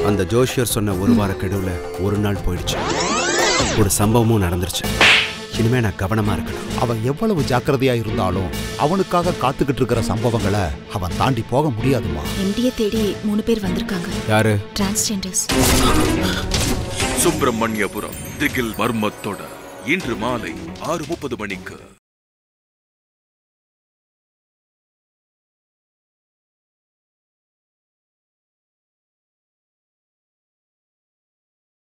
அந்த ஜோஷியர் சொன்ன ஒரு வார கெடுவுல ஒரு நாள் போயிடுச்சு. ஒரு சம்பவமும் நடந்துருச்சு. இனிமே நான் கவனமா இருக்கணும். அவன் எவ்வளவு ஜாக்கிரதையா இருந்தாலும் அவனுக்காக காத்துக்கிட்டு இருக்கிற சம்பவங்களை அவன் தாண்டி போக முடியாதுமா. எம்டியை தேடி 3 பேர் வந்திருக்காங்க. யாரு? டிரான்ஸ்ஜெண்டர்ஸ். சுப்பிரமணியபுரம் திகில் மர்மத்தோட இன்று மாலை 6:30 மணிக்கு.